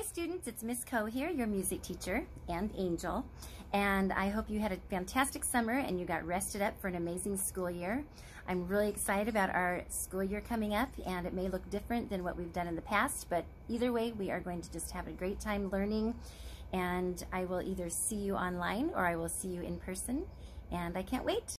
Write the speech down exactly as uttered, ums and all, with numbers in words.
Hi students, it's Miss Coe here, your music teacher and angel, and I hope you had a fantastic summer and you got rested up for an amazing school year. I'm really excited about our school year coming up, and it may look different than what we've done in the past, but either way we are going to just have a great time learning, and I will either see you online or I will see you in person, and I can't wait.